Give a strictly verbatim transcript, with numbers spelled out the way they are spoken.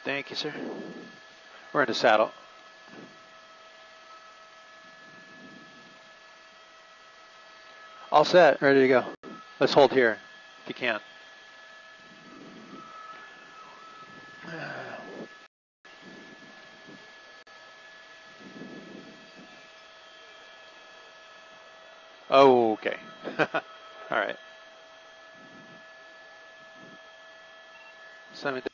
Thank you, sir. We're in the saddle. All set, ready to go. Let's hold here, if you can. Oh, okay. All right. Send me